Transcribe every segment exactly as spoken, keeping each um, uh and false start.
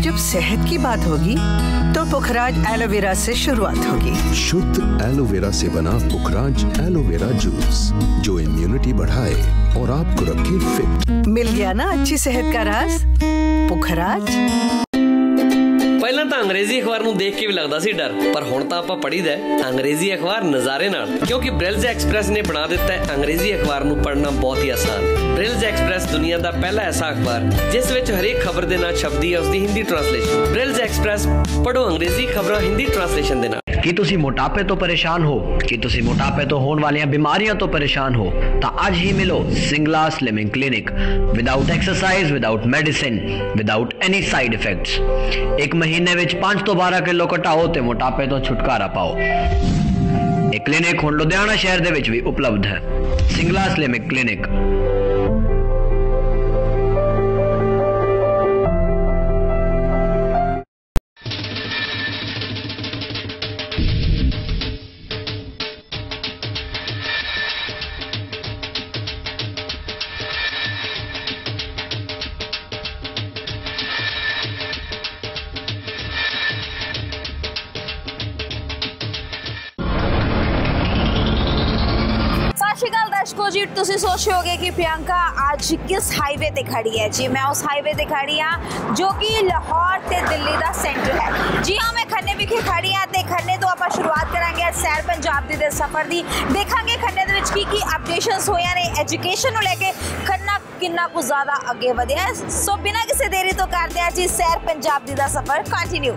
जब सेहत की बात होगी तो पुखराज एलोवेरा से शुरुआत होगी। शुद्ध एलोवेरा से बना पुखराज एलोवेरा जूस जो इम्यूनिटी बढ़ाए और आपको रखे फिट। मिल गया ना अच्छी सेहत का राज, पुखराज। ਪਹਿਲਾਂ ਤਾਂ ਅੰਗਰੇਜ਼ੀ ਅਖਬਾਰ ਨੂੰ ਦੇਖ ਕੇ ਵੀ ਲੱਗਦਾ ਸੀ ਡਰ, ਪਰ ਹੁਣ ਤਾਂ ਆਪਾਂ ਪੜ੍ਹੀਦਾ ਅੰਗਰੇਜ਼ੀ ਅਖਬਾਰ ਨਜ਼ਾਰੇ ਨਾਲ, ਕਿਉਂਕਿ ਬ੍ਰਿਲਜ਼ ਐਕਸਪ੍ਰੈਸ ਨੇ ਬਣਾ ਦਿੱਤਾ ਹੈ ਅੰਗਰੇਜ਼ੀ ਅਖਬਾਰ ਨੂੰ ਪੜ੍ਹਨਾ ਬਹੁਤ ਹੀ ਆਸਾਨ। ਬ੍ਰਿਲਜ਼ ਐਕਸਪ੍ਰੈਸ ਦੁਨੀਆ ਦਾ ਪਹਿਲਾ ਐਸਾ ਅਖਬਾਰ ਜਿਸ ਵਿੱਚ ਹਰੇਕ ਖਬਰ ਦੇ ਨਾਲ ਛਪਦੀ ਹੈ ਉਸਦੀ ਹਿੰਦੀ ਟ੍ਰਾਂਸਲੇਸ਼ਨ। ਬ੍ਰਿਲਜ਼ ਐਕਸਪ੍ਰੈਸ ਪੜ੍ਹੋ ਅੰਗਰੇਜ਼ੀ ਖਬਰਾਂ ਹਿੰਦੀ ਟ੍ਰਾਂਸਲੇਸ਼ਨ ਦੇ ਨਾਲ। ਕੀ ਤੁਸੀਂ ਮੋਟਾਪੇ ਤੋਂ ਪਰੇਸ਼ਾਨ ਹੋ? ਕੀ ਤੁਸੀਂ ਮੋਟਾਪੇ ਤੋਂ ਹੋਣ ਵਾਲੀਆਂ ਬਿਮਾਰੀਆਂ ਤੋਂ ਪਰੇਸ਼ਾਨ ਹੋ? ਤਾਂ ਅੱਜ ਹੀ ਮਿਲੋ Singla slimming clinic. Without exercise, without medicine, without any side effects. ਇੱਕ ਮਹੀਨੇ ਵਿੱਚ पांच तो बारह किलो घटाओ ते मोटापे तो छुटकारा पाओ। एक क्लिनिक हुण लुधियाना शहर दे विच भी उपलब्ध है, सिंगला स्लिमिक क्लिनिक। दर्शकों जी, तुसी सोच रहे होगे कि प्रियंका आज किस हाईवे ते खड़ी है। जी मैं उस हाईवे ते खड़ी हाँ जो कि लाहौर ते दिल्ली दा सेंटर है। जी हाँ, मैं खन्ने विखे खड़ी हाँ ते खन्ने तो आप शुरुआत करांगे सैर पंजाब दे सफर दी। देखांगे खन्ने दे विच की की अपडेशंस होया ने एजुकेशन नूं लेके खन्ना किन्ना कुछ ज़्यादा अगे वधिया है। सो बिना किसी देरी तो करते हैं जी सैर पंजाब दी दा सफर कंटिन्यू।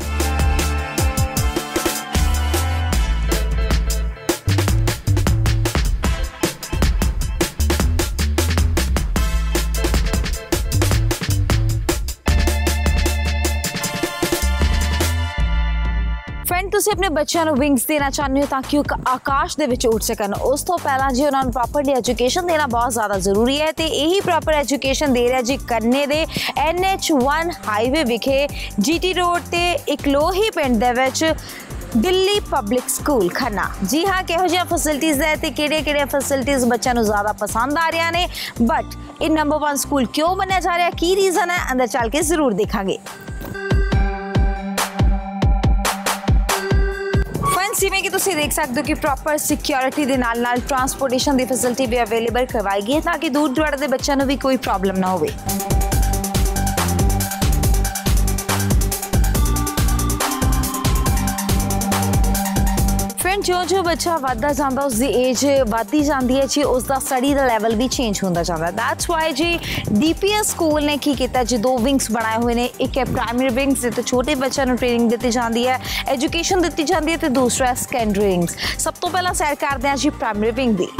ਤੁਸੀਂ ਆਪਣੇ ਬੱਚਿਆਂ ਨੂੰ ਵਿੰਗਸ ਦੇਣਾ ਚਾਹੁੰਦੇ ਹੋ ਤਾਂ ਕਿ ਉਹ ਆਕਾਸ਼ ਦੇ ਵਿੱਚ ਉੱਡ ਸਕਣ। ਉਸ ਤੋਂ ਪਹਿਲਾਂ ਜੀ ਉਹਨਾਂ ਨੂੰ ਪ੍ਰੋਪਰਲੀ ਐਜੂਕੇਸ਼ਨ ਦੇਣਾ ਬਹੁਤ ਜ਼ਿਆਦਾ ਜ਼ਰੂਰੀ ਹੈ ਤੇ ਇਹੀ ਪ੍ਰੋਪਰ ਐਜੂਕੇਸ਼ਨ ਦੇ ਰਿਹਾ ਜੀ ਕੰਨੇ ਦੇ ਐਨ ਐਚ वन ਹਾਈਵੇ ਵਿਖੇ ਜੀਟੀ ਰੋਡ ਤੇ ਇਕਲੋਹੀ ਪਿੰਡ ਦੇ ਵਿੱਚ ਦਿੱਲੀ ਪਬਲਿਕ ਸਕੂਲ ਖੰਨਾ। ਜੀ ਹਾਂ, ਕਿਹੋ ਜਿਹੀਆਂ ਫੈਸਿਲਿਟੀਜ਼ ਹੈ ਤੇ ਕਿਹੜੇ ਕਿਹੜੇ ਫੈਸਿਲਿਟੀਜ਼ ਬੱਚਿਆਂ ਨੂੰ ਜ਼ਿਆਦਾ ਪਸੰਦ ਆ ਰਹੀਆਂ ਨੇ, ਬਟ ਇਹ ਨੰਬਰ वन ਸਕੂਲ ਕਿਉਂ ਮੰਨਿਆ ਜਾ ਰਿਹਾ, ਕੀ ਰੀਜ਼ਨ ਹੈ, ਅੰਦਰ ਚੱਲ ਕੇ ਜ਼ਰੂਰ ਦੇਖਾਂਗੇ। जिवें कि तुसीं देख सकते हो कि प्रॉपर सिक्योरिटी दे नाल नाल ट्रांसपोर्टेशन की फैसिलिटी भी अवेलेबल करवाई गई है ताकि दूर दुराड़े दे बच्चों को भी कोई प्रॉब्लम ना हो। जो जो बच्चा वधदा जांदा उसकी एज वधदी जाती है जी, उसका स्टडी का लैवल भी चेंज होता जाता। दैट्स वाई जी डीपीएस स्कूल ने की किया जी दो विंग्स बनाए हुए हैं। एक है प्राइमरी विंग्स जिते छोटे बच्चों को ट्रेनिंग दी जाती है, एजुकेशन दी जाती है, तो दूसरा है सैकेंडरी विंग्स। सब तो पहला सैर करते हैं जी प्राइमरी विंग की।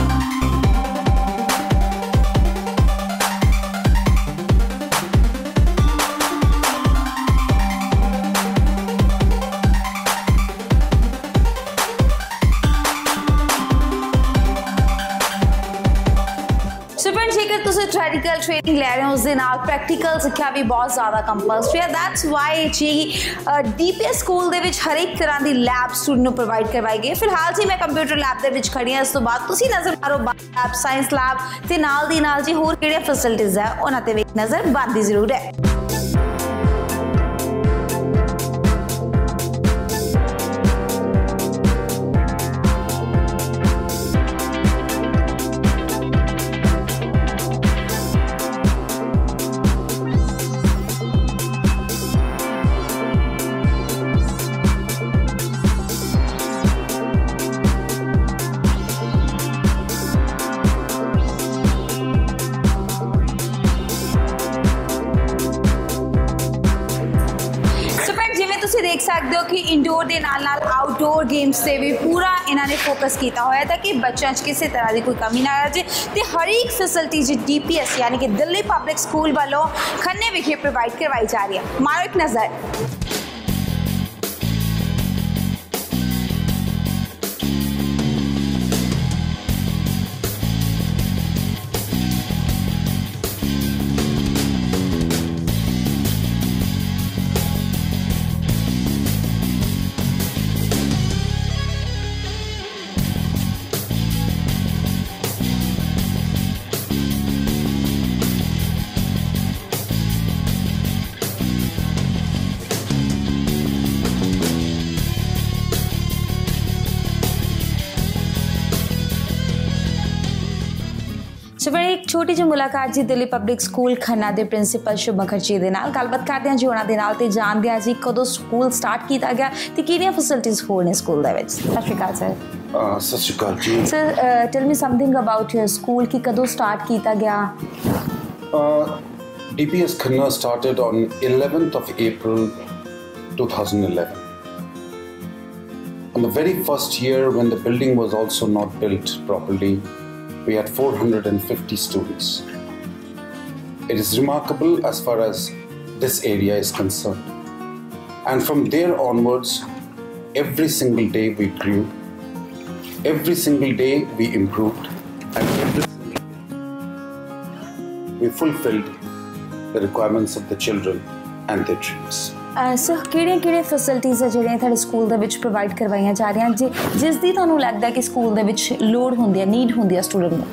थ्योरेटिकल ट्रेनिंग ले रहे हो उसके नाल प्रैक्टिकल सिक्ख्या भी बहुत ज़्यादा कंपलसरी है। दैट्स वाई जी डीपीएस स्कूल दे विच हर एक तरह की लैब स्टूडेंट को प्रोवाइड करवाई गई। फिलहाल जी मैं कंप्यूटर लैब दे विच खड़ी हाँ, इस तो बाद तुसीं नज़र मारो लैब, साइंस लैब ते नाल दी नाल जी होर किहड़े फैसिलिटीज़ है उन्हां ते भी नज़र बनदी जरूर है। देख सकते हो कि इंडोर के नाल नाल आउटडोर गेम्स से भी पूरा इन्होंने फोकस किया हुआ है ताकि बच्चों किसी तरह की कोई कमी ना आ जाए। तो हर एक फैसिलिटी जी डीपीएस यानी कि दिल्ली पब्लिक स्कूल वालों खन्ने विखे प्रोवाइड करवाई जा रही है। मारो एक नज़र। सो मैंने एक छोटी जी मुलाकात जी दिल्ली पब्लिक स्कूल खन्ना के प्रिंसीपल शुभ मुखर्जी के नाल गलबात करते हैं जी उन्होंने नाल ते जानते हैं जी कदों स्कूल स्टार्ट किया गया तो किहड़ियां फैसिलिटीज़ होर ने स्कूल दे विच। सत श्री अकाल सर। सत श्री अकाल जी। Sir tell me something about your school कि कदों स्टार्ट किया गया। D P S Khanna started on eleventh of April two thousand eleven. On the very first year, when the building was also not built properly, we had four hundred fifty students. It is remarkable as far as this area is concerned. And from there onwards, every single day we grew, every single day we improved, and every single day we fulfilled the requirements of the children and their dreams. सर किहड़ियां किहड़ियां facilities है जिहड़ियां तुहाडे school दे which provide करवाइयां जा रहीआं जे जिस दी तुहानूं लगदा है कि स्कूल दे विच लोड़ हुंदी है नीड हुंदी है स्टूडेंट नूं।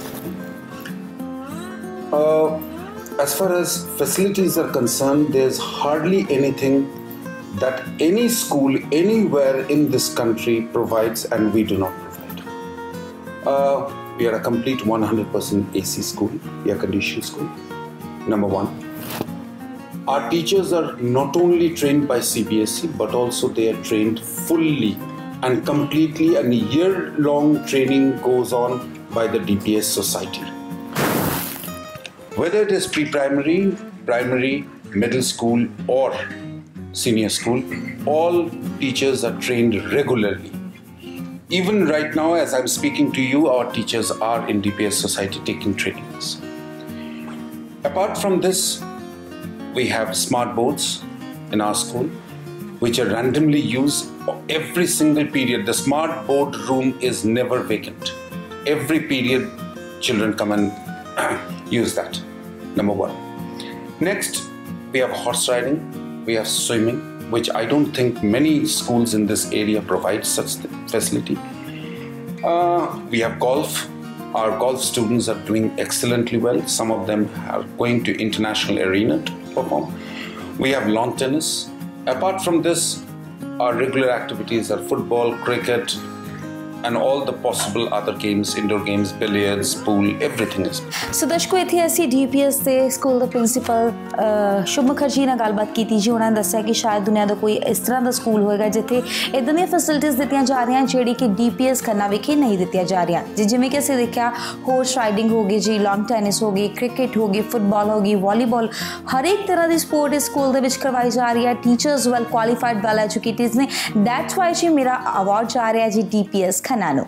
As far as facilities are concerned, there's hardly anything that any school anywhere in this country provides and we do not provide. Uh, we are a complete one hundred percent A C school, air conditioned school, number one. Our teachers are not only trained by C B S E but also they are trained fully and completely, and year-long training goes on by the D P S society. Whether it is pre-primary, primary, middle school or senior school, all teachers are trained regularly. Even right now as I'm speaking to you, our teachers are in D P S society taking trainings. Apart from this, we have smart boards in our school which are randomly used every single period. The smart board room is never vacant. Every period children come and use that, number one. Next, we have horse riding, we have swimming, which I don't think many schools in this area provide such facility. Uh, we have golf. Our golf students are doing excellently well. Some of them are going to international arena to perform. We have lawn tennis. Apart from this, our regular activities are football, cricket, and all the possible other games, indoor games, billiards, pool, everything is. So दर्शकों इत्थे असीं D P S ਦੇ school ਦਾ principal Shubh Mukherjee ਨਾਲ ਗੱਲਬਾਤ ਕੀਤੀ ਜੀ। ਉਹਨਾਂ ਨੇ ਦੱਸਿਆ ਕਿ ਸ਼ਾਇਦ ਦੁਨੀਆ ਦਾ ਕੋਈ ਇਸ ਤਰ੍ਹਾਂ ਦਾ ਸਕੂਲ ਹੋਏਗਾ ਜਿੱਥੇ ਇਦਾਂ ਦੀਆਂ ਫੈਸਿਲਿਟੀਜ਼ ਦਿੱਤੀਆਂ ਜਾ ਰਹੀਆਂ ਜਿਹੜੀ ਕਿ D P S ਖੰਨਾ ਵਿਖੇ ਨਹੀਂ ਦਿੱਤੀਆਂ ਜਾ ਰਹੀਆਂ ਜੀ। ਜਿਵੇਂ ਕਿ ਅਸੀਂ ਦੇਖਿਆ ਹੋਰਸ ਰਾਈਡਿੰਗ ਹੋ ਗਈ ਜੀ, ਲੌਨ ਟੈਨਿਸ ਹੋ ਗਈ, ਕ੍ਰਿਕਟ ਹੋ ਗਈ, ਫੁੱਟਬਾਲ ਹੋ ਗਈ, ਵਾਲੀਬਾਲ, ਹਰ ਇੱਕ ਤਰ੍ਹਾਂ ਦੀ ਸਪੋਰਟ ਇਸ ਸਕੂਲ ਦੇ ਵਿੱਚ ਕਰਵਾਈ ਜਾ ਰਹੀ ਹੈ। Teachers well qualified well educated ਨੇ। ਦੈਟਸ ਵਾਈ ਜੀ ਮੇਰਾ ਅਵਾਰਡ ਜਾ ਰਿਹਾ ਜੀ D P S ਖੰਨਾ ਨੂੰ।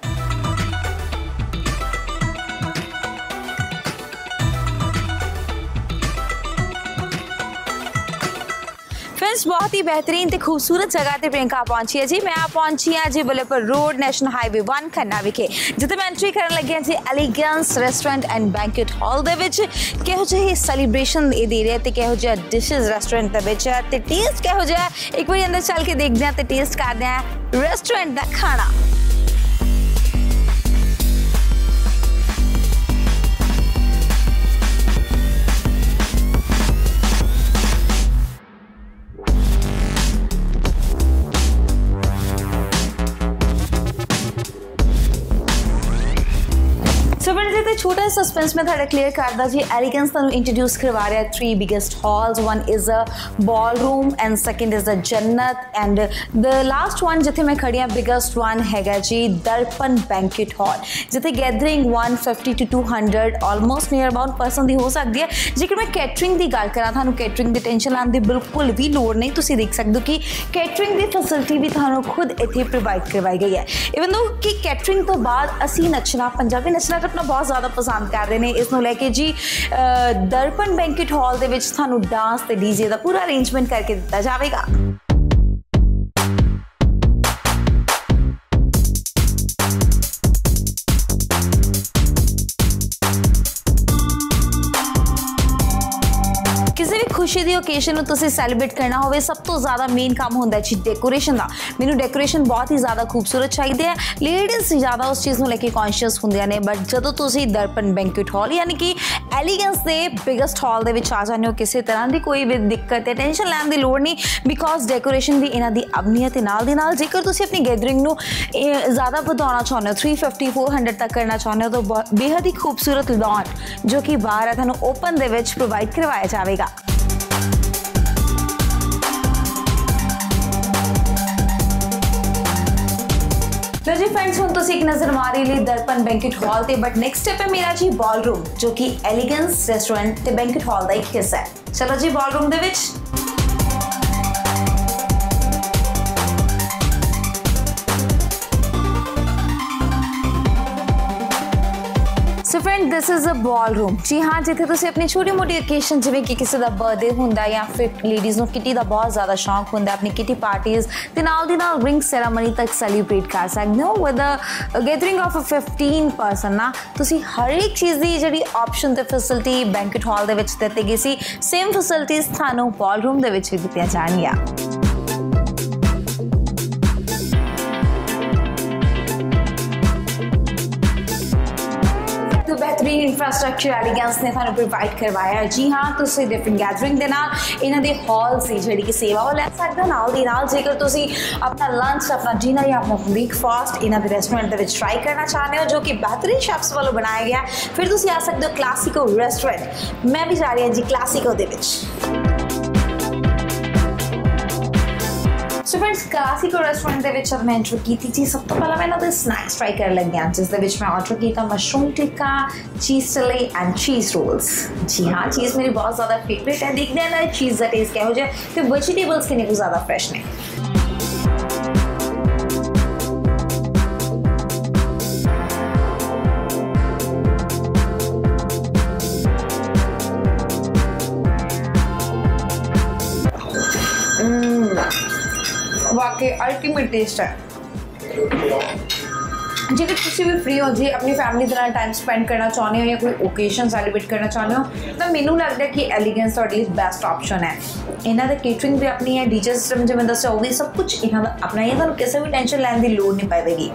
फ्रेंड्स बहुत ही बेहतरीन ते खूबसूरत जगह ते प्रियंका पहुंची है जी। मैं आ पहुंची हाँ जी Bulepur road national highway one Khanna विखे जिथे मैं एंट्री करन लगी जी elegance restaurant and banquet hall दे विच। किहो जिही सेलिब्रेशन दे रहे ते किहो जिहा डिशेस रेस्टोरेंट दे विच ते टेस्ट किहो जिहा एक बार अंदर चल के देखदे हैं ते टेस्ट करदे हैं रेस्टोरेंट दा खाना। छोटा सस्पेंस में थोड़ा क्लियर करदा जी एलिगेंस तुहानू इंट्रोड्यूस करवा रहा है three biggest halls. One is a ball room and second is a जन्नत एंड द लास्ट वन जिथे मैं खड़ी हाँ बिगेस्ट वन हैगा जी दर्पण बैंक्वेट हॉल जिथे gathering one fifty to two hundred almost near about person की हो सकती है। जेकर मैं कैटरिंग की गल करा थानू कैटरिंग की टेंशन लाने की बिल्कुल भी लोड़ नहीं। तुसीं देख सकते हो कि कैटरिंग की फैसिलिटी भी थानू खुद इत्थे प्रोवाइड करवाई गई है। इवन दो कि कैटरिंग तो बाद असी नचना पंजाबी नचना टपना बहुत ज़्यादा पसंद करते हैं। इस लैके जी दर्पण बैंक्वेट हॉल दे विच थानू डांस ते डीजे का पूरा अरेंजमेंट करके दिता जाएगा। किसी भी खुशी की ओकेजन तुसीं सैलीब्रेट करना होवे सब तो ज़्यादा मेन काम होंदा है जी डेकोरेशन का। मैनू डेकोरेशन बहुत ही ज़्यादा खूबसूरत चाहिए है। लेडीज़ ज़्यादा उस चीज़ को लेके कॉन्शियस होंदियां ने बट जदों तुसीं दर्पण बैंक्वेट हॉल यानी कि एलिगेंस दे बिगेस्ट हॉल दे विच आ जाने हो किसी तरह की कोई भी दिक्कत है टेंशन लैन की लोड़ नहीं बिकॉज डेकोरेशन भी इन्हां दी अपनी है ते नाल दी नाल जेकर तुसी अपनी गैदरिंग नू ज़्यादा वधाउणा चाहुंदे हो थ्री फिफ्टी फोर हंड्रेड तक करना चाहुंदे हो तो बेहद ही खूबसूरत लॉन जो कि बाहर है तुहानूं ओपन दे विच प्रोवाइड करवाया जाएगा। तो जी फ्रेंड्स हुण तुसीं एक नज़र मारी ली दर्पण बैंक्वेट हॉल ते बट नेक्स्ट स्टेप है मेरा जी बॉल रूम जो कि एलिगेंस रेस्टोरेंट ते बैंक्वेट हॉल दा एक हिस्सा है। चलो जी बॉल रूम दे विच so friend this is a ball room जी हाँ जिथे तुसीं अपनी छोटी मोटी ओकेशन जिवें कि किसी का बर्थडे हुंदा या फिर लेडीज़ नूं किटी का बहुत ज़्यादा शौक हुंदा अपनी किटी पार्टीज़ ते नाल दी नाल रिंग सैरेमनी तक सैलीब्रेट कर सकदे हो with a gathering of a fifteen person ना तुसीं हर एक चीज़ दी जिहड़ी ऑप्शन ते फैसिलिटी बैंक्वेट हॉल दे विच दित्ती गई सी सेम फैसिलिटीज़ तुहानूं बॉल रूम दे विच भी दित्तियां जाणगीआं। बेहतरीन इंफ्रास्ट्रक्चर एलिगेंस ने थानू प्रोवाइड करवाया जी हाँ तुसीं डिफरेंट गैदरिंग दे नाल इन्हां दे हॉल्स दी जिहड़ी कि सेवा वो लै सकदे हो नाल दी नाल जेकर तुसीं अपना लंच अपना डिनर या अपना ब्रेकफास्ट इन्हां दे रेस्टोरेंट दे विच ट्राई करना चाहते हो जो कि बेहतरीन शेफ्स वालों बनाया गया फिर तुसीं आ सकदे हो क्लासिको रेस्टोरेंट मैं भी जा रही हूँ जी क्लासिको दे विच। सो फ्रेंड्स क्लासिको रेस्टोरेंट दे विच मैं एंटर की थी जी सब तो पहला मैं इन्हां दे स्नैक्स ट्राई कर लगी हाँ जिस दे विच मैं ऑर्डर किया mushroom tikka cheese chilli and cheese rolls जी हाँ चीज़ मेरी बहुत ज़्यादा फेवरेट है देखते हैं ना चीज़ का टेस्ट क्या हो जाए तो वेजिटेबल्स किन्ने को ज़्यादा फ्रेश ने वाकई अल्टीमेट टेस्ट है जेकर तुसी भी फ्री हो जी अपनी फैमिली के नाल टाइम स्पेंड करना चाहते हो या कोई ओकेजन सैलीब्रेट करना चाहते हो तो मैनू लगता है कि एलिगेंस तुहाडे लिए बेस्ट ऑप्शन है। इन्हां दी केटरिंग भी अपनी है डीजे सिस्टम जिवें दस्सिया वो भी सब कुछ इन्हां दा अपना ही तुहानूं किसी भी टेंशन लैण दी लोड़ नहीं पवेगी।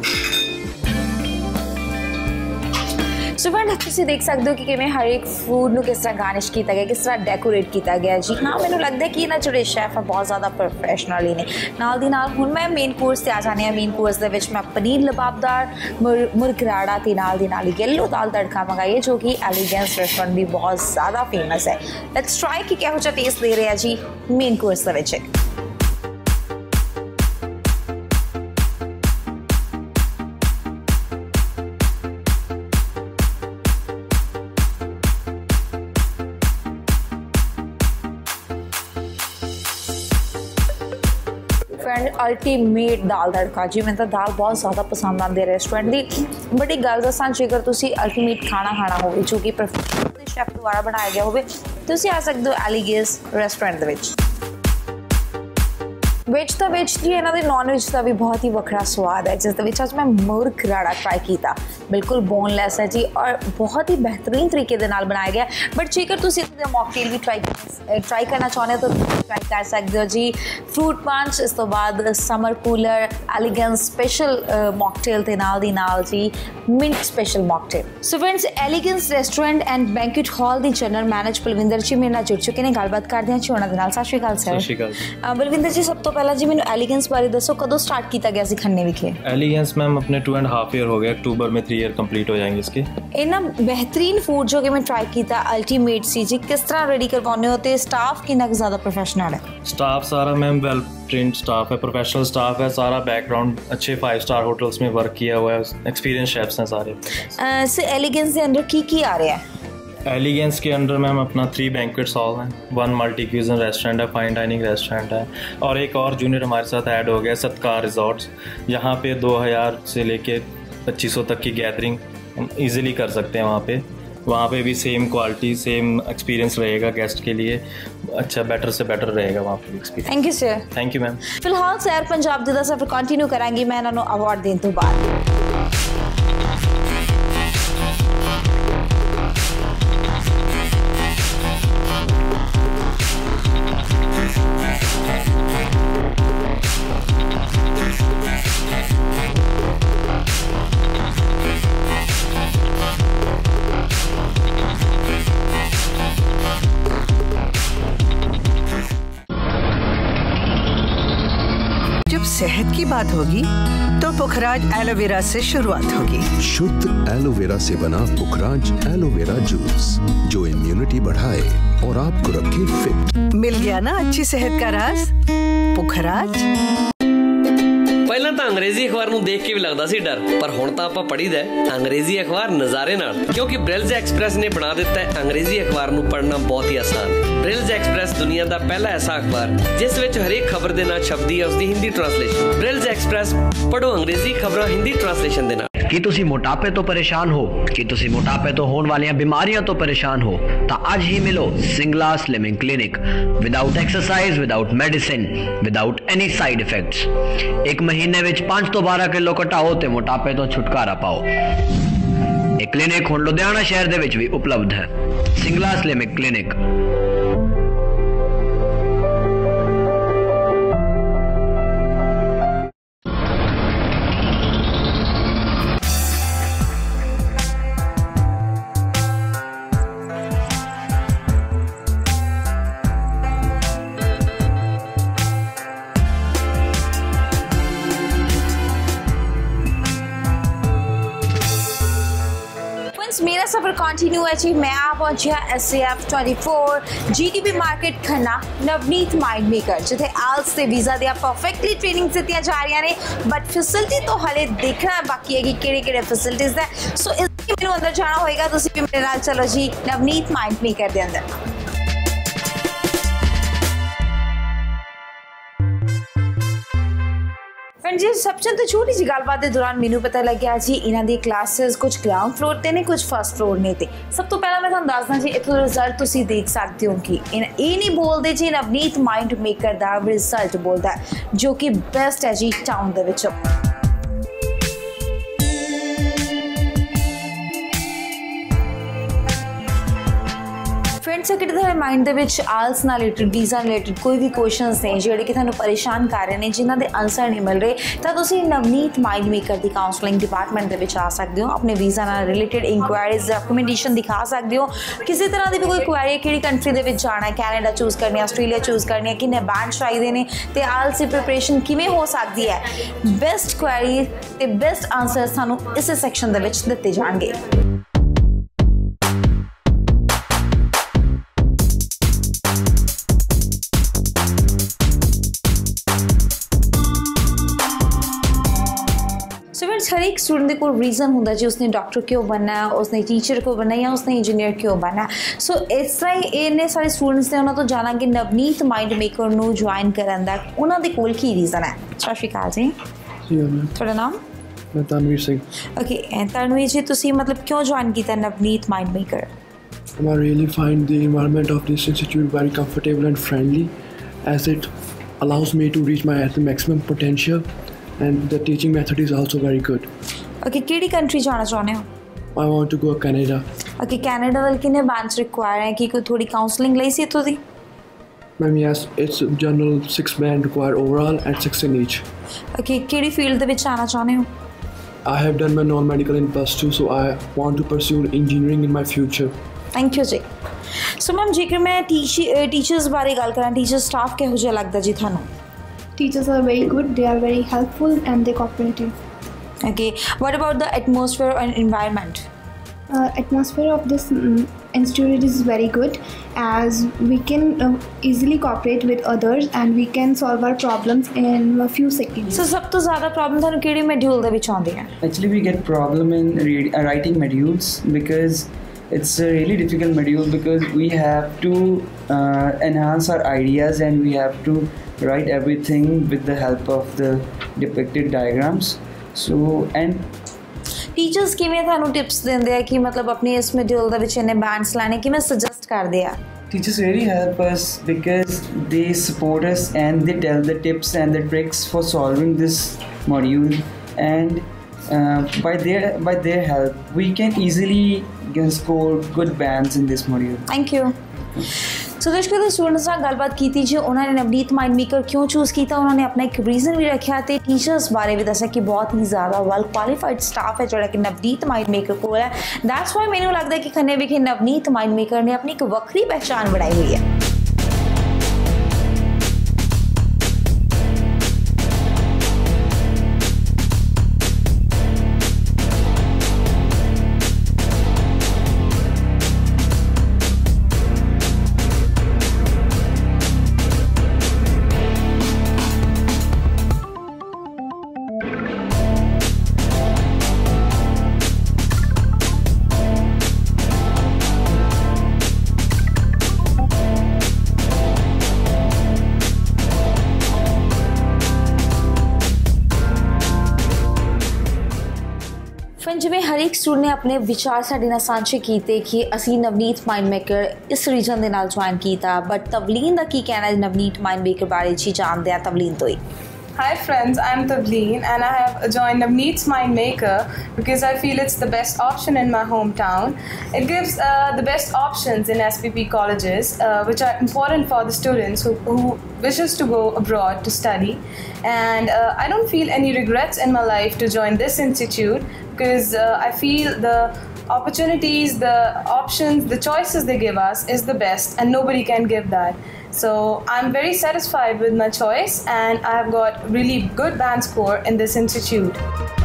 सो फ्रेंड तुसीं देख सकते हो कि किवें हर एक फूड नूं किस तरह गार्निश किया गया किस तरह डेकोरेट किया गया जी हाँ मैनूं लगता है कि इन्हां जिहड़े शेफ है बहुत ज़्यादा प्रोफैशनल ही ने नाल दी नाल हुण मैं मेन कोर्स ते आ जाने मेन कोर्स दे विच मैं पनीर लबाबदार मुर मुरगराड़ा ते नाल दी नाल येलो दाल तड़का मंगाई है जो कि एलिगेंस रेस्टोरेंट भी बहुत ज़्यादा फेमस है। लेट्स ट्राई कि किहो जिहा टेस्ट दे रहा है जी मेन कोर्स दे विच। फ्रेंड अल्टीमेट दाल तड़का जी मैं तो दाल बहुत ज़्यादा पसंद आती है रेस्टोरेंट की बट एक गल दसां जेकर तुसी अल्टीमेट खाना खाना हो जो कि प्रोफेशनल शेफ द्वारा बनाया गया हो तुसी आ सकते हो एलिगेंस रेस्टोरेंट दे विच। वेज का वेज जी इन्हों नॉन वेज का भी बहुत ही वखरा स्वाद है जिस विच अज मैं मुरगराड़ा ट्राई किया बिल्कुल बोनलैस है जी और बहुत ही बेहतरीन तरीके दे नाल बनाया गया बट जेकर तुसी मॉकटेल भी ट्राई ट्राई करना चाहते हो तो ट्राई कर सकते हो जी फ्रूट पंच इस तो बाद summer cooler elegance special mocktail ते नाल दी नाल जी mint special mocktail. So friends elegance restaurant and banquet hall दी जनरल मैनेजर बलविंदर जी मेरे नाल जुड़ चुके हैं गलबात करते हैं जी उन्हां दे नाल। सत श्री अकाल सर। सत श्री अकाल बलविंदर जी सब तो पहला जी मैंने एलिगेंस बारे दसो कदों स्टार्ट किया गया सी खन्ने विखे। एलिगेंस मैम अपने टू एंड हाफ ईयर हो गए अक्टूबर में थ्री ईयर कंप्लीट हो जाएंगे इसके। इन्ना बेहतरीन फूड जो कि मैं ट्राई किया अल्टीमेट सी जी किस तरह रेडी करवाने होते स्टाफ कितना ज़्यादा प्रोफेशनल है। स्टाफ सारा मैम वेल ट्रेंड स्टाफ है प्रोफेशनल स्टाफ है सारा बैकग्राउंड अच्छे फाइव स्टार होटल्स में वर्क किया हुआ है एक्सपीरियंस शेफ्स हैं सारे। से एलिगेंस के अंदर की की आ रहा है। एलिगेंस के अंडर मैम अपना थ्री बैंक्वेट्स हॉल हैं वन मल्टी क्यूजन रेस्टोरेंट है फाइन डाइनिंग रेस्टोरेंट है और एक और जूनियर हमारे साथ ऐड हो गया सत्कार रिजॉर्ट्स यहाँ पे दो हज़ार से लेके पच्चीस सौ तक की गैदरिंग ईजिली कर सकते हैं वहाँ पे वहाँ पे भी सेम क्वालिटी सेम एक्सपीरियंस रहेगा गेस्ट के लिए अच्छा बेटर से बेटर रहेगा वहाँ पे experience. Thank you sir. Thank you ma'am. फिलहाल सैर पंजाब दा सफर कंटिन्यू करांगी मैं इन्होंने अवार्ड देने तो बाद। सेहत की बात होगी तो पुखराज एलोवेरा से शुरुआत होगी। शुद्ध एलोवेरा से बना पुखराज एलोवेरा जूस जो इम्यूनिटी बढ़ाए और आपको रखे फिट। मिल गया ना अच्छी सेहत का राज, पुखराज। ਪਹਿਲਾਂ ਤਾਂ ਅੰਗਰੇਜ਼ੀ ਅਖਬਾਰ ਨੂੰ ਦੇਖ ਕੇ ਵੀ ਲੱਗਦਾ ਸੀ ਡਰ, ਪਰ ਹੁਣ ਤਾਂ ਆਪਾਂ ਪੜ੍ਹੀਦਾ ਅੰਗਰੇਜ਼ੀ ਅਖਬਾਰ ਨਜ਼ਾਰੇ ਨਾਲ, ਕਿਉਂਕਿ ਬ੍ਰਿਲਜ਼ ਐਕਸਪ੍ਰੈਸ ਨੇ ਬਣਾ ਦਿੱਤਾ ਹੈ ਅੰਗਰੇਜ਼ੀ ਅਖਬਾਰ ਨੂੰ ਪੜ੍ਹਨਾ ਬਹੁਤ ਹੀ ਆਸਾਨ। ਬ੍ਰਿਲਜ਼ ਐਕਸਪ੍ਰੈਸ ਦੁਨੀਆ ਦਾ ਪਹਿਲਾ ਐਸਾ ਅਖਬਾਰ ਜਿਸ ਵਿੱਚ ਹਰੇਕ ਖਬਰ ਦੇ ਨਾਲ ਛਪਦੀ ਹੈ ਉਸਦੀ ਹਿੰਦੀ ਟ੍ਰਾਂਸਲੇਸ਼ਨ। ਬ੍ਰਿਲਜ਼ ਐਕਸਪ੍ਰੈਸ ਪੜ੍ਹੋ ਅੰਗਰੇਜ਼ੀ ਖਬਰਾਂ ਹਿੰਦੀ ਟ੍ਰਾਂਸਲੇਸ਼ਨ ਦੇ ਨਾਲ। ਕੀ ਤੁਸੀਂ ਮੋਟਾਪੇ ਤੋਂ ਪਰੇਸ਼ਾਨ ਹੋ, ਕੀ ਤੁਸੀਂ ਮੋਟਾਪੇ ਤੋਂ ਹੋਣ ਵਾਲੀਆਂ ਬਿਮਾਰੀਆਂ ਤੋਂ ਪਰੇਸ਼ਾਨ ਹੋ, ਤਾਂ ਅੱਜ ਹੀ ਮਿਲੋ Singla slimming clinic. Without exercise, without medicine, without any side effects. ਇੱਕ ਮਹੀਨੇ ਵਿੱਚ ਪੰਜ ਤੋਂ ਬਾਰਾਂ ਕਿਲੋ ਘਟਾਓ ਤੇ ਮੋਟਾਪੇ ਤੋਂ ਛੁਟਕਾਰਾ ਪਾਓ। ਇਹ ਕਲੀਨਿਕ ਹੁਣ ਲੁਧਿਆਣਾ ਸ਼ਹਿਰ ਦੇ ਵਿੱਚ ਵੀ ਉਪਲਬਧ ਹੈ। Singla slimming clinic. मेरा सफर कंटिन्यू है जी। मैं आ पहुंची हाँ S A F twenty four G T B market Khanna Navneet mind maker, जिथे आल्स ते वीज़ा दियां परफेक्टली ट्रेनिंग दित्तियां जा रही ने, बट फैसिलिटी तो हाले देखना बाकी है कि केड़े केड़े फैसिलिटीज़ है। सो इसलिए मैनूं अंदर जाना होएगा, तुसीं भी मेरे नाल चलो जी नवनीत माइंड मेकर दे अंदर। जी रिसेप्शन तो छोटी जी गलबात के दौरान मैनू पता लग्या जी इन्हां दी क्लासेस कुछ ग्राउंड फ्लोर ते ने, कुछ फर्स्ट फ्लोर ने। ते सब तो पहला मैं तुहानूं दसदा जी इत्थों रिजल्ट तुसीं देख सकते हो कि ये नहीं बोलते जी नवनीत माइंड मेकर दा रिजल्ट बोलदा है, जो कि बेस्ट है जी टाउन दे विच। फ्रेंड्स अगर तुहाडे माइंड दे विच आल्स नाल रिलेटेड, वीज़ा रिलेटेड कोई भी क्वेश्चनस ने जिहड़े कि तुहानूं परेशान कर रहे हैं, जिन्हां दे आंसर नहीं मिल रहे, तां तुसीं नवनीत माइंड मेकर दी काउंसलिंग डिपार्टमेंट दे विच आ सकदे हो। अपने वीज़ा नाल रिलेटेड इंक्वायरीज डॉक्यूमेंटेशन दिखा सकदे हो। किसी तरह की भी कोई क्वारी है किहड़ी कंट्री दे विच जाना है, कैनेडा चूज़ करनी है, आस्ट्रेलिया चूज़ करनी है, किन्ने बैंड चाहिए ने, ते आल्स दी प्रिपरेशन किवें हो सकती है, बेस्ट क्वारी ते बेस्ट आंसर सानूं इस सैक्शन दे विच दित्ते जाणगे। हर एक स्टूडेंट के कोई रीज़न होंदा जी उसने डॉक्टर क्यों बनना है, उसने टीचर क्यों बनना है, या उसने इंजीनियर क्यों बनना है। सो इस तरह इन्ने सारे स्टूडेंट्स ने उन्होंने तो जाना कि नवनीत माइंड मेकर नूं ज्वाइन करन दा उन्हां दे कोल की रीज़न है। सत श्री अकाल जी, थोड़ा नाम? तनवीर सिंह। ओके तनवीर जी, तुसी मतलब क्यों ज्वाइन कीता Navneet mind maker? I really find the environment of this institute very comfortable and friendly, as it allows me to reach my at the maximum potential, and the teaching method is also very good. Okay, केड़ी country जाना चाहते हो? I want to go to Canada. Okay, Canada वाल किन्ने bands require है कि कोई थोड़ी काउंसलिंग लई सी इत्थों दी? Ma'am, yes, it's general six band required overall and six in each. Okay, केड़ी फील्ड दे विच आना चाहते हो? I have done my non-medical in plus two, so I want to pursue engineering in my future. Thank you जी। So ma'am जेकर मैं teachers बारे गल करां, टीचर स्टाफ किहो जिहा लगदा जी थानू? Teachers are very good, they are very helpful and they cooperative. Okay, what about the atmosphere and environment? Uh, atmosphere of this um, institute is very good, as we can uh, easily cooperate with others and we can solve our problems in a few seconds. So सब तो ज़्यादा problem थानू केड़ी module दे विच आउंदी है? Actually we get problem in read, uh, writing modules, because it's a really difficult module, because we have to uh, enhance our ideas and we have to write everything with the help of the depicted diagrams. So and teachers किवें थानू tips देंदे आ कि मतलब अपने इस module दे विच इन्ने bands लाने किवें सजेस्ट करदे आ? Teachers really help us because they support us and they tell the tips and the tricks for solving this module, and uh, by their by their help we can easily can score good bands in this module. Thank you. सो दर्शकों के students नाल गलबात कीती जी, उन्होंने Navneet mind maker क्यों choose किया, उन्होंने अपना एक रीज़न भी रखा, तो टीचर्स बारे भी दसा कि बहुत ही ज़्यादा वैल क्वालिफाइड स्टाफ है जोड़ा कि नवनीत माइंड मेकर को है। दैट्स वाई मैनू लगता है कि खन्ने विखे नवनीत माइंड मेकर ने अपनी एक वक्री पहचान बनाई हुई है। जिवें हर एक स्टूडेंट ने अपने विचार साडे नाल सांझे कीते कि असीं नवनीत माइंड मेकर इस रीजन दे नाल ज्वाइन कीता, बट तवलीन दा की कहना है नवनीत माइंड मेकर बारे जी जानदे आ तवलीन तो ही। Hi friends, I'm Tavleen and I have joined Navneet's Mind Maker because I feel it's the best option in my hometown. It gives uh, the best options in S P P colleges uh, which are important for the students who, who wishes to go abroad to study. And uh, I don't feel any regrets in my life to join this institute because uh, I feel the opportunities, the options, the choices they give us is the best and nobody can give that. So I'm very satisfied with my choice and I have got really good band score in this institute.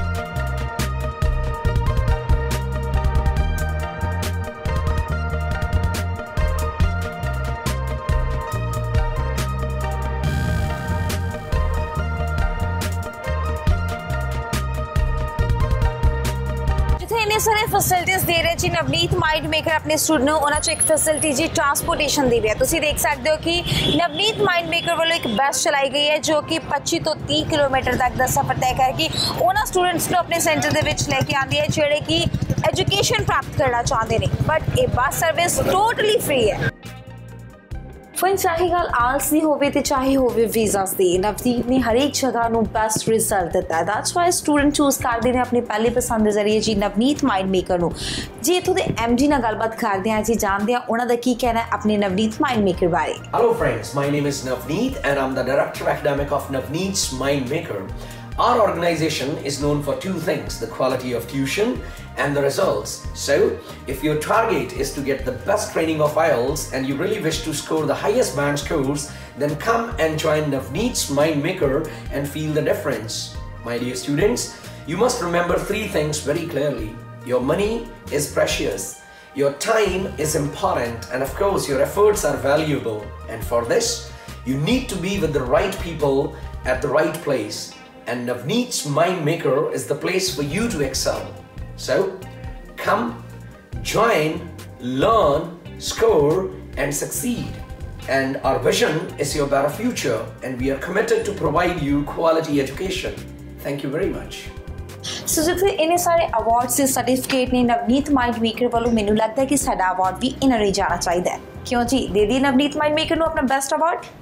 सारे facilities दे रहे जी Navneet mind maker अपने student ਨੂੰ ਉਹਨਾਂ 'ਚ ਇੱਕ facility जी transportation ਦੀ ਵੀ ਹੈ। ਤੁਸੀਂ ਦੇਖ ਸਕਦੇ ਹੋ ਕਿ ਨਵਨੀਤ ਮਾइंड मेकर ਵੱਲੋਂ ਇੱਕ ਬੱਸ ਚਲਾਈ ਗਈ ਹੈ ਜੋ ਕਿ पच्चीस ਤੋਂ तीस ਕਿਲੋਮੀਟਰ ਤੱਕ ਦਾ ਸਫ਼ਰ ਤੈਅ ਕਰਕੇ ਉਹਨਾਂ ਸਟੂਡੈਂਟਸ ਨੂੰ ਆਪਣੇ ਸੈਂਟਰ ਦੇ ਵਿੱਚ ਲੈ ਕੇ ਆਉਂਦੀ ਹੈ ਜਿਹੜੇ ਕਿ ਐਜੂਕੇਸ਼ਨ ਪ੍ਰਾਪਤ ਕਰਨਾ ਚਾਹੁੰਦੇ ਨੇ, ਬਟ ਇਹ ਬੱਸ ਸਰਵਿਸ ਟੋਟਲੀ ਫ੍ਰੀ ਹੈ। फिर चाहे गल आल्स की होवे ते चाहे होवे वीज़ास दी, नवनीत ने हर एक जगह नू बेस्ट रिजल्ट दिता है। दैट्स वाई स्टूडेंट चूज करते हैं अपनी पहली पसंद के जरिए जी नवनीत माइंड मेकर नू। जी इत्थों दे एम डी नाल गलबात करते हैं जी, जानते हैं उन्हां दा की कहना है अपने नवनीत माइंड मेकर बारे। Hello friends, my name is Navneet and I'm the Director Academic of Navneet's Mind Maker. Our organization is known for two things, the quality of tuition and the results. So, if your target is to get the best training of I E L T S and you really wish to score the highest band scores, then come and join Navneet's Mind Maker and feel the difference. My dear students, you must remember three things very clearly. Your money is precious, your time is important, and of course your efforts are valuable. And for this, you need to be with the right people at the right place. And Navneet's Mind Maker is the place for you to excel. So, come, join, learn, score and succeed. And our vision is your better future and we are committed to provide you quality education. Thank you very much. So जिथे इन्ने सारे award से certificate ने Navneet mind maker वालों मैनू लगता है कि साडा अवार्ड भी इन्हां नूं जाना चाहिए। क्यों जी, दे दी नवनीत माइंड मेकर नूं अपना बेस्ट अवार्ड।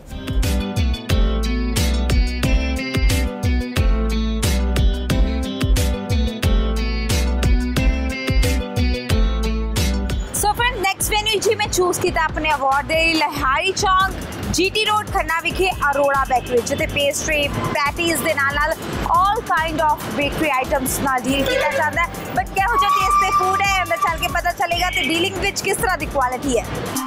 वेन्यू जी मैं चूज किया अपने अवार्ड दे लहारी चौक जीटी रोड खन्ना विखे अरोड़ा बेकरी जिते पेस्ट्री पैटीज दे नाल नाल all kind of bakery items नाल डील किया जाता है। बट क्या हो जाती है इससे फूड है अंदर चल के पता चलेगा तो डीलिंग विच किस तरह की क्वालिटी है।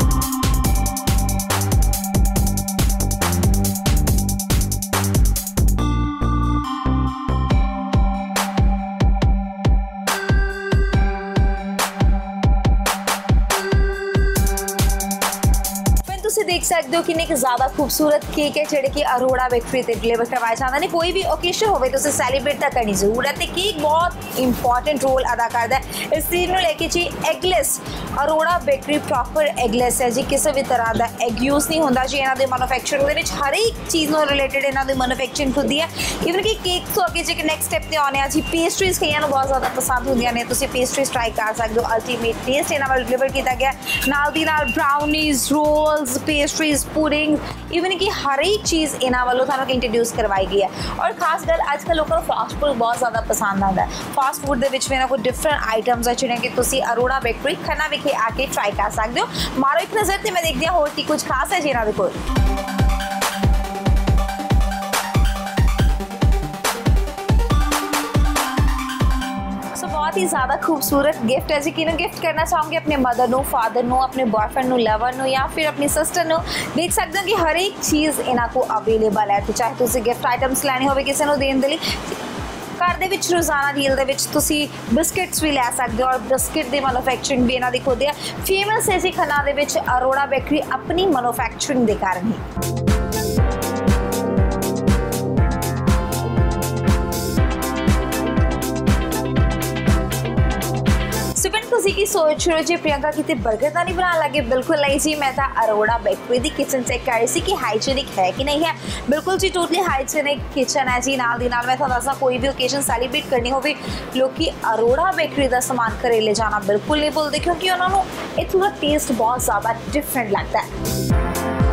देख सकते हो कि एक ज्यादा खूबसूरत केक है जेडे कि अरोड़ा बेकरी ते डिलीवर करवाया जाता है। कोई भी ओकेजन होवे तो उसे सेलिब्रेट तक करनी जरूरत है। केक बहुत इंपॉर्टेंट रोल अदा करता है इस चीज को लेके जी। Eggless Arora bakery proper eggless है जी, किसी भी तरह का एग यूज नहीं होता जी। इन्हों के मैन्युफैक्चरिंग के हर एक चीज़ को रिलेटेड इन्हों की मैन्युफैक्चरिंग होती है। इवन कि केक तो अगे जो नैक्सट स्टैप पर आने जी पेस्ट्रीज कई बहुत ज़्यादा पसंद होंगे ने, तुम पेस्ट्रीज ट्राई कर सकते हो। अल्टीमेट टेस्ट इन्होंने डिलीवर किया गया नाल दी नाल brownies rolls pastries pudding even कि हर एक चीज़ इन्होंने वालों थानों इंट्रोड्यूस करवाई गई है। और खास गल अजकल लोगों को फास्ट फूड बहुत ज़्यादा पसंद आता है। फास्ट फूड के भी इन्होंने डिफरेंट आइटम्स है जिन्हें कि तुम अरोड़ा बेकरी खन्ना विखे आके ट्राई कर सकते हो। मारो एक नज़र तो मैं देखती हूँ होर की कुछ खास है जी इन्होंने कोल। बहुत ही ज़्यादा खूबसूरत गिफ्ट है जी। किन्हों गिफ्ट करना चाहोगे अपने मदर नो, फादर नो, अपने बॉयफ्रेंड नो, लवर नो या फिर अपनी सिस्टर नो। देख सकते हो कि हर एक चीज़ इन्हों को अवेलेबल है। तो चाहे तुम गिफ्ट आइटम्स लैने हो किसी को देने के लिए घर दे विच रोज़ाना मील दे विच तुसी बिस्किट्स भी लै सकते हो। और बिस्किट की मैन्युफैक्चरिंग भी इन्हों की खुद है फेमस है जी। खन्ना दे विच अरोड़ा बेकरी अपनी मैन्युफैक्चरिंग के कारण ही। की सोच रहे हो जी प्रियंका कितने बर्गर तो नहीं बना लगे? बिल्कुल नहीं जी, मैं तो अरोड़ा बेकरी दी किचन चेक कर रही थी कि हाइजीनिक है कि नहीं है। बिल्कुल जी टोटली हाइजीनिक किचन है जी। नाल दी नाल मैं थोड़ा सा कोई भी ओकेजन सैलीब्रेट करनी हो लोग कि अरोड़ा बेकरी का सामान घरे ले जाना बिल्कुल नहीं भूलते, क्योंकि उन्होंने इथों का टेस्ट बहुत ज़्यादा डिफरेंट लगता है।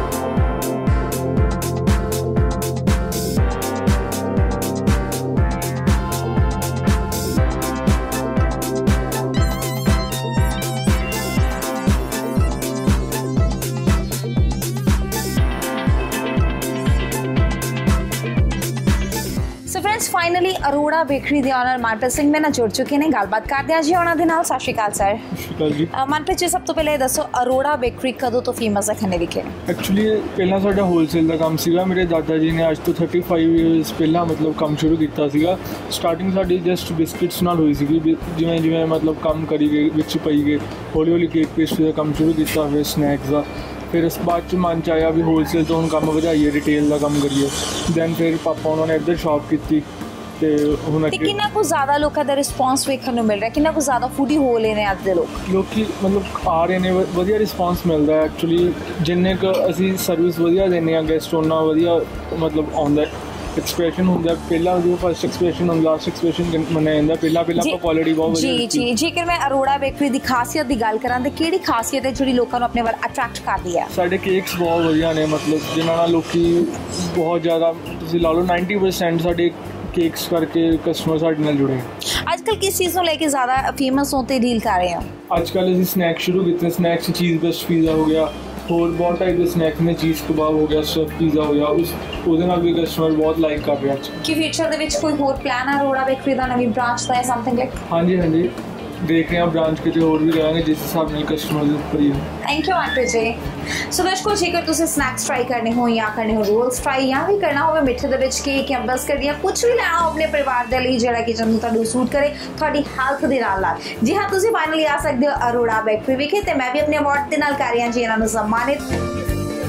फाइनली अरोड़ा बेकरी के ऑनर मनप्रीत सिंह मेरे नाल जुड़ चुके हैं। गलबात करते हैं जी उन्होंने नाल। सत श्री अकाल सर। मनप्रीत जी सब तो पहले दसो अरोड़ा बेकरी कदों तो फेमस है खन्ने विखे? एक्चुअली पहला साडा होलसेल का काम सीगा। मेरे दादा जी ने अज तो थर्टी फाइव ईयर्स पहला मतलब काम शुरू किया सीगा। स्टार्टिंग साडी जस्ट बिस्किट्स नाल हुई सीगी, जिवें जिवें मतलब काम करी गए विच पई गए हौली हौली केक पेस्ट्री का काम शुरू किया, फिर स्नैक्स का, फिर इस बाद मन च आया भी होलसेल तो हम काम वधाइए, रिटेल का काम करिए। दैन फिर पापा उन्होंने इधर शॉप की ते हुण कितना कुछ ज़्यादा लोगों का रिस्पॉन्स वेखने को मिल रहा है, कितना कुछ ज़्यादा फूडी हो रहे हैं अज दे लोग लोग मतलब आ रहे हैं, वधिया रिस्पॉन्स मिलता है। एक्चुअली जिन्ने क असीं सर्विस वधिया देने आ गेस्ट उन्ना वधिया मतलब आउंदा एक्सप्रेशन होंदा। पहला जो फर्स्ट एक्सप्रेशन और लास्ट एक्सप्रेशन मनाया जाता। पहला पहला तो क्वालिटी बहुत वधिया जी जी। जेकर मैं अरोड़ा बेकरी की खासियत की गल करां ते किहड़ी खासियत है जिहड़ी लोकां नूं अपने वाल अट्रैक्ट करदी है? साडे केक्स बहुत वधिया ने, मतलब जिन्हां नाल लोकी बहुत ज़्यादा तुसीं ला लो नाइंटी परसेंट साडे केक्स करके कस्टमर साडे नाल जुड़े। आजकल किस चीज़ को लेके ज़्यादा फेमस होते डील कर रहे हैं? आजकल असीं स्नैक्स शुरू किए। स्नैक्स चीज़ बेस्ट पिज़्ज़ा हो गया, और बहुत टाइप के स्नैक्स में चीज़ कबाब हो गया, स्टफ पिज़्ज़ा हो गया, उस ਉਹਦੇ ਨਾਲ भी कस्टमर बहुत लाइक कर रहे हैं। कि फ्यूचर ਦੇ ਵਿੱਚ ਕੋਈ ਹੋਰ ਪਲਾਨ ਹੈ ਅਰੋੜਾ ਬੇਕਰੀ ਦਾ ਨਵੀਂ ਬ੍ਰਾਂਚ ਦਾ ਸਮਥਿੰਗ ਲਾਈਕ? ਹਾਂਜੀ ਹਾਂਜੀ देख रहे हैं ब्रांच कितने और भी लगाएंगे जिस हिसाब से कस्टमर ऊपर ही है। Thank you Manpreet ji. So दर्शकों जेकर तुसीं स्नैक्स ट्राई करने हो या करने हो रोल्स ट्राई या भी करना हो मिठे दे विच केक या बिस्किट या कुछ भी लेना हो अपने परिवार दे लई जिहड़ा कि जरूर तुहानूं सूट करे तुहाडी हेल्थ दे नाल नाल, जी हाँ तुसीं फाइनली आ सकदे हो अरोड़ा बेकरी विखे ते मैं भी अपने अवार्ड दे नाल कर रही हां जी इन्हां नूं सम्मानित।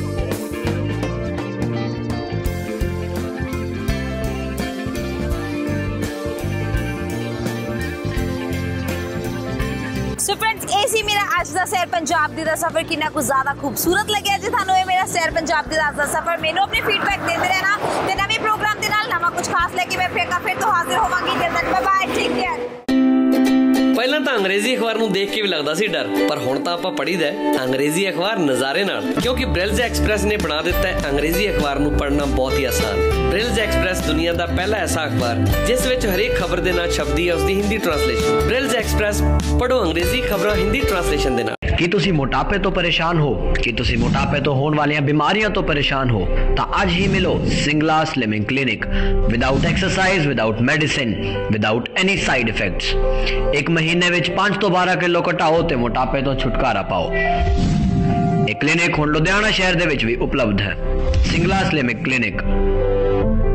सो फ्रेंड्स ये सी मेरा अज का सैर पंजाब दी दा सफर कितना कुछ ज़्यादा खूबसूरत लगे जी थानू ये मेरा सैर पंजाब दी दा अज दा सफर। मैनू अपनी फीडबैक देते रहना ते नवे प्रोग्राम दे नाल नवा कुछ खास लेके मैं फिर फिर तो हाजिर होवांगी। Bye bye, take care. ਪਹਿਲਾਂ ਤਾਂ ਅੰਗਰੇਜ਼ੀ ਅਖਬਾਰ ਨੂੰ ਦੇਖ ਕੇ ਵੀ ਲੱਗਦਾ ਸੀ ਡਰ, ਪਰ ਹੁਣ ਤਾਂ ਆਪਾਂ ਪੜ੍ਹੀਦਾ ਅੰਗਰੇਜ਼ੀ ਅਖਬਾਰ ਨਜ਼ਾਰੇ ਨਾਲ, ਕਿਉਂਕਿ ਬ੍ਰਿਲਜ਼ ਐਕਸਪ੍ਰੈਸ ਨੇ ਬਣਾ ਦਿੱਤਾ ਹੈ ਅੰਗਰੇਜ਼ੀ ਅਖਬਾਰ ਨੂੰ ਪੜ੍ਹਨਾ ਬਹੁਤ ਹੀ ਆਸਾਨ। ਬ੍ਰਿਲਜ਼ ਐਕਸਪ੍ਰੈਸ ਦੁਨੀਆ ਦਾ ਪਹਿਲਾ ਐਸਾ ਅਖਬਾਰ ਜਿਸ ਵਿੱਚ ਹਰੇਕ ਖਬਰ ਦੇ ਨਾਲ ਛਪਦੀ ਹੈ ਉਸਦੀ ਹਿੰਦੀ ਟ੍ਰਾਂਸਲੇਸ਼ਨ। ਬ੍ਰਿਲਜ਼ ਐਕਸਪ੍ਰੈਸ ਪੜ੍ਹੋ ਅੰਗਰੇਜ਼ੀ ਖਬਰਾਂ ਹਿੰਦੀ ट्रांसलेशन ਦੇ ਨਾਲ। ਕੀ ਤੁਸੀਂ ਮੋਟਾਪੇ ਤੋਂ ਪਰੇਸ਼ਾਨ ਹੋ, ਕੀ ਤੁਸੀਂ ਮੋਟਾਪੇ ਤੋਂ ਹੋਣ ਵਾਲੀਆਂ ਬਿਮਾਰੀਆਂ ਤੋਂ ਪਰੇਸ਼ਾਨ ਹੋ, ਤਾਂ ਅੱਜ ਹੀ ਮਿਲੋ Singla slimming clinic. Without exercise, without medicine, without any side effects. ਇੱਕ ਮਹੀਨੇ ਵਿੱਚ ਪੰਜ ਤੋਂ ਬਾਰਾਂ ਕਿਲੋ ਘਟਾਓ ਤੇ ਮੋਟਾਪੇ ਤੋਂ ਛੁਟਕਾਰਾ ਪਾਓ। ਇਹ ਕਲੀਨਿਕ ਹੁਣ ਲੁਧਿਆਣਾ ਸ਼ਹਿਰ ਦੇ ਵਿੱਚ ਵੀ ਉਪਲਬਧ ਹੈ। Singla slimming clinic.